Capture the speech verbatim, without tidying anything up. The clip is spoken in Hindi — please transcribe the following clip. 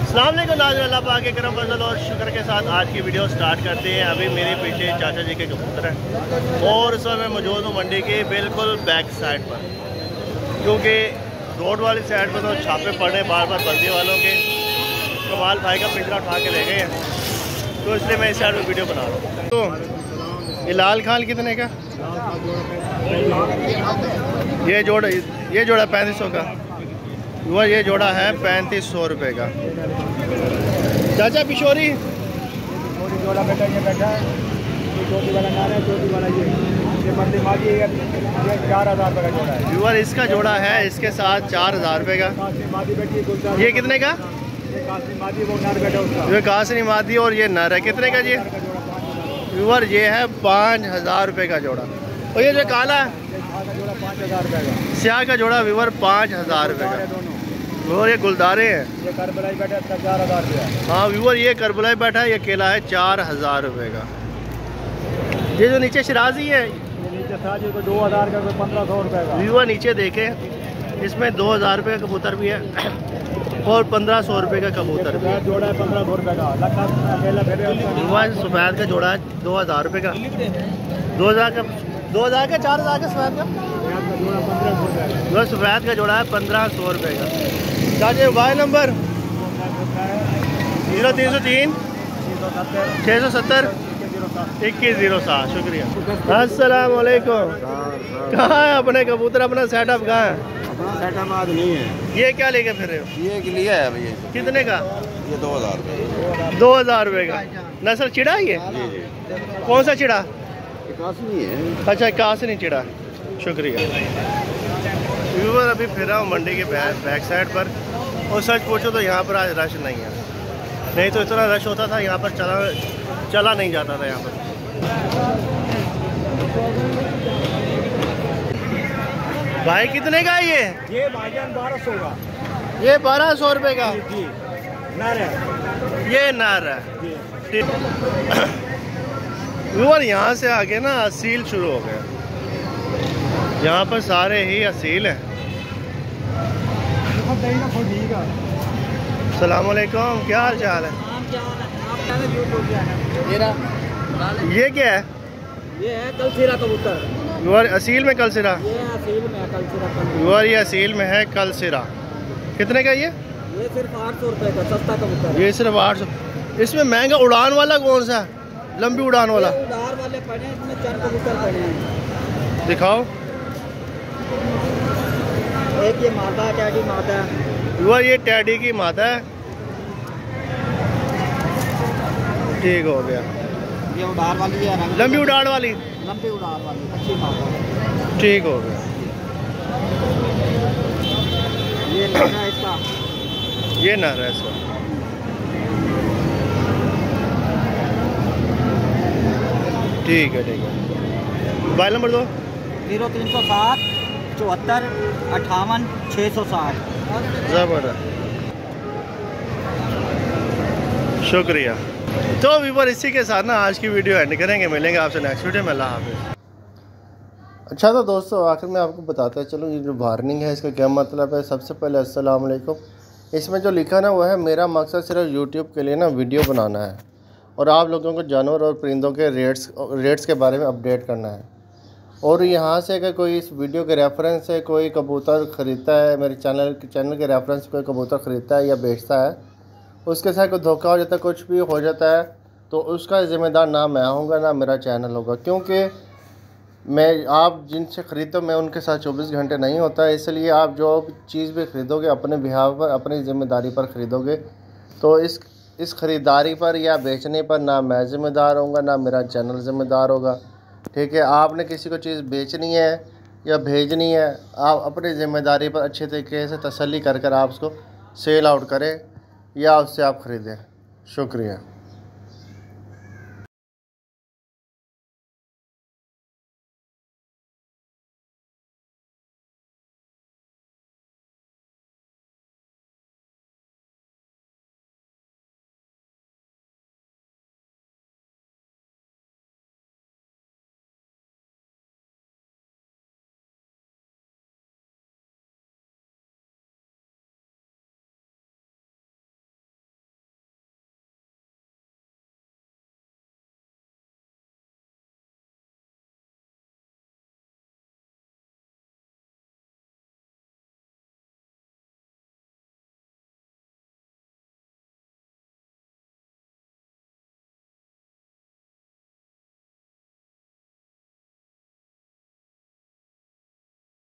अस्सलाम वालेकुम नाज़रीन, अल्लाह पाक के करम फजल और शुक्र के साथ आज की वीडियो स्टार्ट करते हैं। अभी मेरे पीछे चाचा जी के कबूतर हैं और इस समय मैं मौजूद हूँ मंडी के बिल्कुल बैक साइड पर, क्योंकि रोड वाली साइड पर तो छापे पड़ रहे बार बार बल्दी वालों के। कमाल भाई का पिंजरा उठा के ले गए हैं, तो इसलिए मैं इस साइड में वीडियो बना रहा हूँ। तो ये लाल खाल कितने का? ये जोड़ा ये जोड़ा पैंतीस सौ का। वह ये जोड़ा है पैंतीस सौ रुपये का। चाचा पिशोरी जोड़ा बेटा ये बैठा है, ये चोटी वाला नार है, चोटी वाला ये ये बंदी माजी है, ये चार हज़ार रुपये का जोड़ा है। व्यूअर इसका जोड़ा है, इसके साथ चार हज़ार रुपये का। मादी बैठी है, ये कितने का? ये कासनी मादी वो नर बैठा उसका, ये कासनी मादी और ये नर है। कितने का जी? व्यूअर ये है पाँच हज़ार रुपये का जोड़ा। और ये जो काला है जोड़ा पाँच हज़ार रुपये का, स्याह का जोड़ा व्यूअर पाँच हज़ार रुपये का। और ये गुलदारे हैं, ये करबलाई बैठा है चार हज़ार रुपया। हाँ व्यूअर ये करबलाई बैठा है, ये केला है चार हज़ार रुपये का। ये जो नीचे शिराजी है ये नीचे साजी को दो हज़ार का, पंद्रह सौ रुपये का। व्यूअर नीचे देखें, इसमें दो हज़ार रुपये का कबूतर भी है और पंद्रह सौ रुपये का कबूतर भी है। जोड़ा है पंद्रह सौ रुपये का। व्यूअर सफ़ेद का जोड़ा है दो हज़ार रुपये का। दो हज़ार का दो हज़ार का चार हज़ार का सफ़ेद का जोड़ा पंद्रह सौ रुपये का। जो सफ़ेद का जोड़ा है पंद्रह सौ रुपये का। चाचे मोबाइल नंबर जीरो तीन सौ तीन छः सौ सत्तर इक्कीस जीरो सात। शुक्रिया। अस्सलाम वालेकुम। कहाँ है अपने कबूतर? अपना सेटअप कहाँ है? अपना सेटअप आज नहीं है। ये क्या लेके फिर रहे हो? ये के लिए है भैया। कितने का? ये दो हज़ार रुपये। दो हज़ार रुपये का। नस्ल चिड़ा है ये? जी जी। कौन सा चिड़ा? कासनी है। अच्छा कासनी चिड़ा। शुक्रिया। व्यूअर अभी फिर हूँ मंडी के बैक साइड पर, और सच पूछो तो यहाँ पर आज रश नहीं है, नहीं तो इतना रश होता था यहाँ पर, चला चला नहीं जाता था यहाँ पर। भाई कितने का ये? ये भाईजान बारह सौ का। ये बारह सौ रुपये का। जी नर है, ये नार है। व्यूअर यहाँ से आगे ना असील शुरू हो गया, यहाँ पर सारे ही असील हैं। सलाम अलैकुम, क्या हाल चाल है? ये क्या है? ये है कलसिरा कबूतर। व्यूअर असील में कलसिरा। ये असील में है कलसिरा। व्यूअर ये असील में है कलसिरा। कितने का ये? ये सिर्फ आठ सौ रुपये का सस्ता कबूतर। ये सिर्फ आठ सौ। इसमें महंगा उड़ान वाला कौन सा? लंबी उड़ान वाला उड़ान वाले पड़े हैं, इसमें चार कबूतर पड़े हैं। दिखाओ। एक ये मादा है, टैडी मादा है। व्यूअर ये टैडी की मादा है। ठीक हो गया। ये उड़ान वाली है, लंबी उड़ान वाली। लंबी उड़ान वाली अच्छी मादा। ठीक हो गया। ये लगा इसका, ये नर है इसका। ठीक है ठीक है। मोबाइल नंबर दो। जीरो तीन सौ सात चौहत्तर अट्ठावन छः सौ साठ। ज़बरदस्त, शुक्रिया। तो व्यूअर इसी के साथ ना आज की वीडियो एंड करेंगे। मिलेंगे आपसे नेक्स्ट वीडियो में। अल्लाह हाफ़िज़। अच्छा तो दोस्तों आखिर में आपको बताता चलो ये जो वार्निंग है इसका क्या मतलब है। सबसे पहले अस्सलाम वालेकुम। इसमें जो लिखा ना वो है, मेरा मकसद सिर्फ यूट्यूब के लिए ना वीडियो बनाना है और आप लोगों को जानवर और परिंदों के रेट्स रेट्स के बारे में अपडेट करना है। और यहाँ से अगर कोई इस वीडियो के रेफरेंस से कोई कबूतर ख़रीदता है, मेरे चैनल चैनल के रेफरेंस से कोई कबूतर ख़रीदता है या बेचता है, उसके साथ कोई धोखा हो जाता है, कुछ भी हो जाता है, तो उसका ज़िम्मेदार ना मैं होऊंगा ना मेरा चैनल होगा। क्योंकि मैं आप जिनसे ख़रीदते हो मैं उनके साथ चौबीस घंटे नहीं होता है, इसलिए आप जो चीज़ भी ख़रीदोगे अपने बिहाव पर, अपनी ज़िम्मेदारी पर ख़रीदोगे। तो इस इस ख़रीदारी पर या बेचने पर ना मैं ज़िम्मेदार होऊंगा ना मेरा चैनल ज़िम्मेदार होगा। ठीक है, आपने किसी को चीज़ बेचनी है या भेजनी है, आप अपनी ज़िम्मेदारी पर अच्छे तरीके से तसल्ली कर कर आप उसको सेल आउट करें या उससे आप ख़रीदें। शुक्रिया।